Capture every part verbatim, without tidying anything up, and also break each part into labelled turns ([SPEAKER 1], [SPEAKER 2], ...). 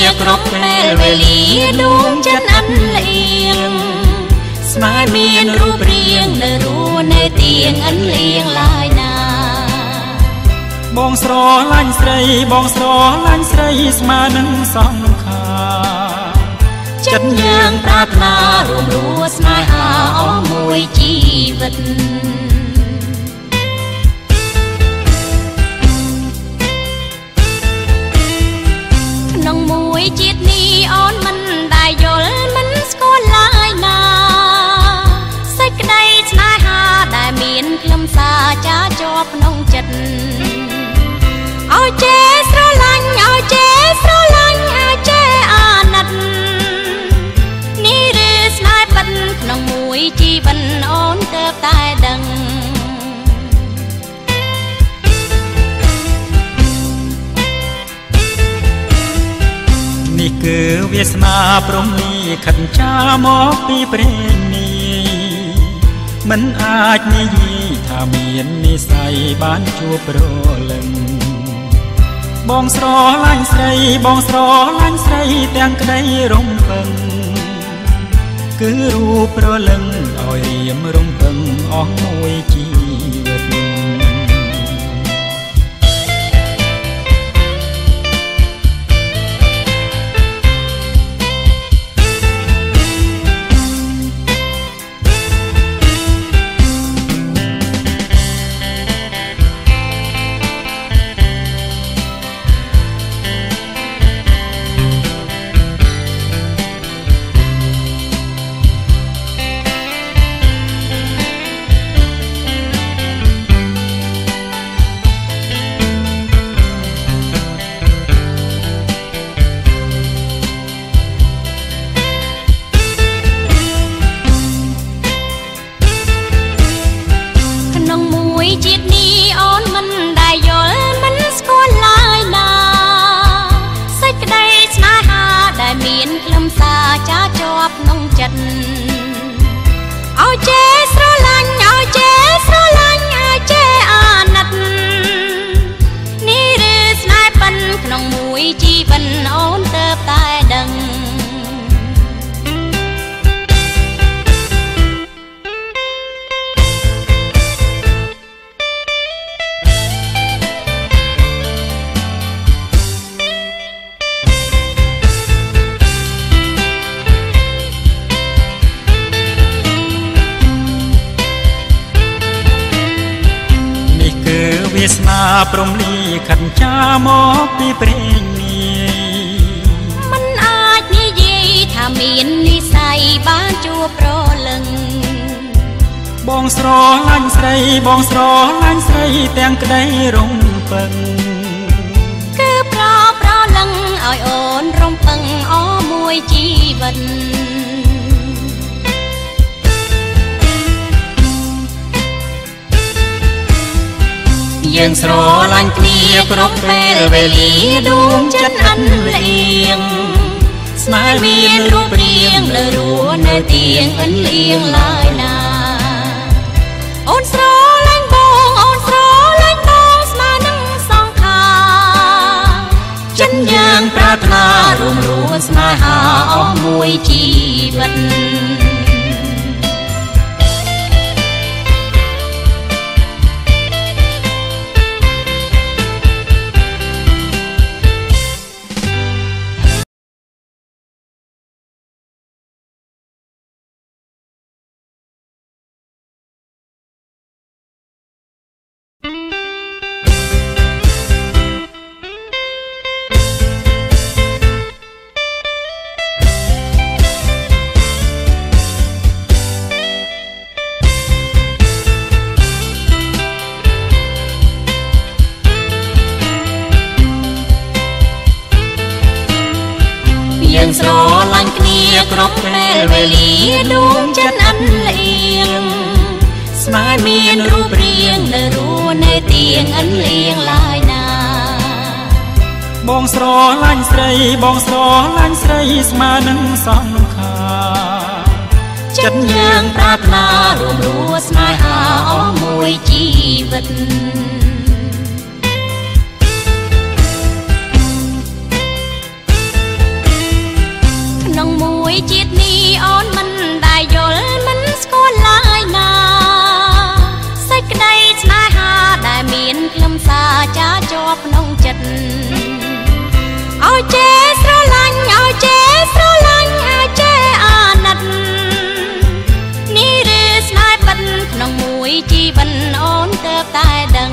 [SPEAKER 1] គ្រប់ពេលវេលាដួងចិត្តអន់លៀងស្នេហ៍មានរូបរាងនៅរួនៅទៀងអន់លៀងឡើយណា
[SPEAKER 2] បងស្រឡាញ់ស្រីបងស្រឡាញ់ស្រីស្មើនឹងសង្ខារ
[SPEAKER 1] ចិត្តយ៉ាងប្រាថ្នារួមរួស្នេហាអស់មួយជីវិតក្នុងមួយជាតិនេះអូនមិនដែលយល់មិនស្គាល់ឡើយណាសេចក្តីស្នេហាដែលមានខ្លឹមសារចាជាប់ក្នុងចិត្តឲ្យចេះស្រឡាញ់ឲ្យចេះស្រឡាញ់ឲ្យចេះអាណិតនេះឬស្នេហ៍ពិតក្នុងមួយជីវិតអូនទើបតែដឹង
[SPEAKER 2] នេះគឺវាសនាព្រំនេះខិតចាមកពីព្រេងនេះមិនអាចនិយាយថាមាននិស័យបានជួបប្រលឹងបងស្រឡាញ់ស្រីបងស្រឡាញ់ស្រីទាំងក្តីរំពឹងគឺរូបប្រលឹងឲ្យរៀមរំពឹងអស់មួយជីវិត
[SPEAKER 1] ជាតិនេះអូនមិនដែលយល់មិនស្គាល់ឡើយណាសេចក្តីស្នេហាដែលមានខ្លឹមសារចាជាប់ក្នុងចិត្តឲ្យចេះស្រឡាញ់ឲ្យចេះស្រឡាញ់ឲ្យចេះអាណិតនេះឬស្នេហ៍ពិនក្នុងមួយជីវិតអូនទើបតែដឹងវាសនាព្រំនេះខិតចាមកពីព្រេងនេះមិនអាចនិយាយថាមាននិស័យបានជួបប្រលឹង
[SPEAKER 2] បងស្រឡាញ់ស្រីបងស្រឡាញ់ស្រីទាំងក្តីរំពឹង
[SPEAKER 1] គឺប្រប្រលឹងឲ្យអូនរំពឹងអស់មួយជីវិត
[SPEAKER 2] យើងស្រឡាញ់គ្នាគ្រប់ពេលវេលាដួងចិត្តអន់លៀងស្នេហ៍មានរូបរាងនៅរួនៅទៀងអន់លៀងឡើយណា
[SPEAKER 1] អូនស្រឡាញ់បងអូនស្រឡាញ់បងស្មើនឹងសង្ខារ
[SPEAKER 2] ចិត្តយ៉ាងប្រាថ្នារួមរួស្នេហាអស់មួយជីវិតយើងស្រឡាញ់គ្នាគ្រប់ពេលវេលាដួងចិត្តអន់លៀងស្នេហ៍មានរូបរាងនៅរួនៅទៀងអន់លៀងឡើយណាបងស្រឡាញ់ស្រីបងស្រឡាញ់ស្រីស្មើនឹងសង្ខារចិត្តយ៉ាងប្រាថ្នារួមរួស្នេហាអស់មួយជីវិត
[SPEAKER 1] ក្លឹមសារចាជាប់ក្នុងចិត្តឲ្យចេះស្រឡាញ់ឲ្យចេះស្រឡាញ់ឲ្យចេះអាណិតនេះឬស្នេហ៍ពិតក្នុងមួយជីវិតអូនទើបតែដឹង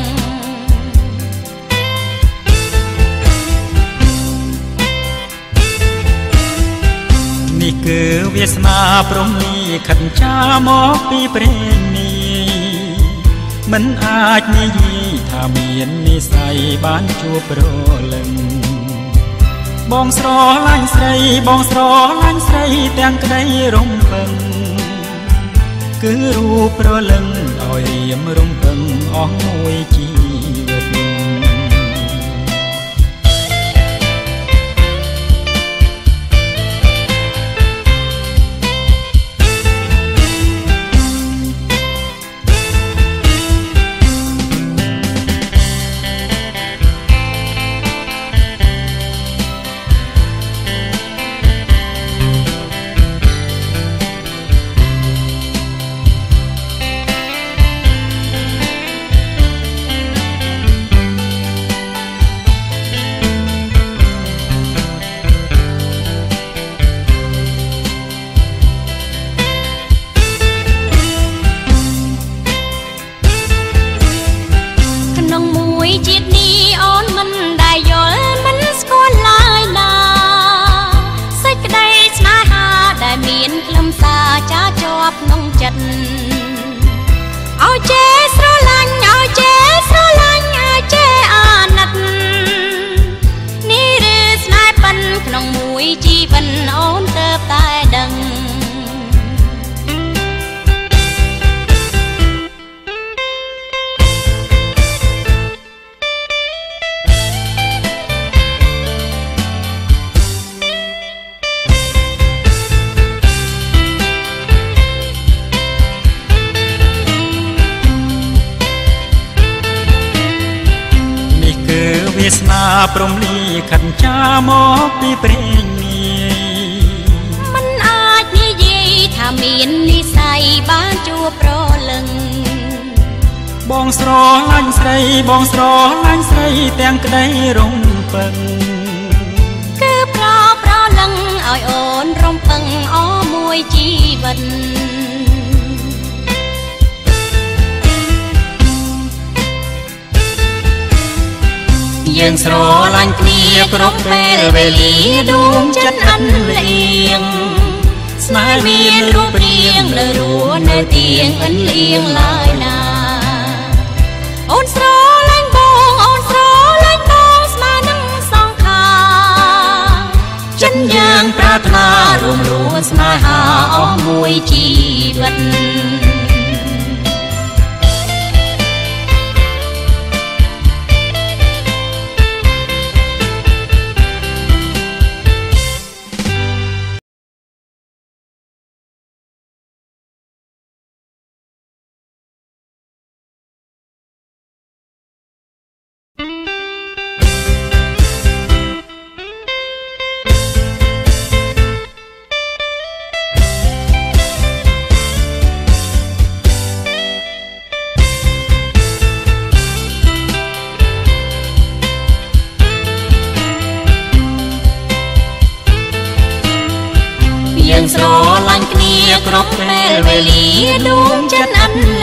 [SPEAKER 2] នេះគឺវាសនាព្រំនេះខិតចាមកពីព្រេងនេះមិនអាចនិយាយថាមាននិស័យបានជួបប្រលឹងបងស្រឡាញ់ស្រីបងស្រឡាញ់ស្រីទាំងក្តីរំពឹងគឺរូបប្រលឹងឲ្យរៀមរំពឹងអស់មួយជីវិត
[SPEAKER 1] ជាតិនេះអូនមិនដែលយល់មិនស្គាល់ឡើយណាសេចក្តីស្នេហាដែលមានក្លឹមសារចាជាប់ក្នុងចិត្តឲ្យចេះស្រឡាញ់ឲ្យចេះស្រឡាញ់ឲ្យចេះអាណិតនេះឬស្នេហ៍ពិតក្នុងមួយជីវិតអូនទើបតែដឹងវាសនាព្រំលីខិតចាមកពីព្រេងនេះមិនអាចនិយាយថាមាននិស័យបានជួបប្រលឹង
[SPEAKER 2] បងស្រឡាញ់ស្រីបងស្រឡាញ់ស្រីទាំងក្តីរំពឹង
[SPEAKER 1] គឺប្រប្រលឹងឲ្យអូនរំពឹងអស់មួយជីវិត
[SPEAKER 2] យើងស្រឡាញ់គ្នាគ្រប់ពេលវេលាដួងចិត្តអន់លៀងស្នេហ៍មានរូបរាងនៅរស់នៅទៀងអន់លៀងឡើយណា
[SPEAKER 1] អូនស្រឡាញ់បងអូនស្រឡាញ់បងស្មើនឹងសង្ខារ
[SPEAKER 2] ចិត្តយើងប្រាថ្នារួមរស់ស្នេហាអស់មួយជីវិតយើងស្រឡាញ់គ្នាគ្រប់ពេលវេលាដួងចិត្តអន់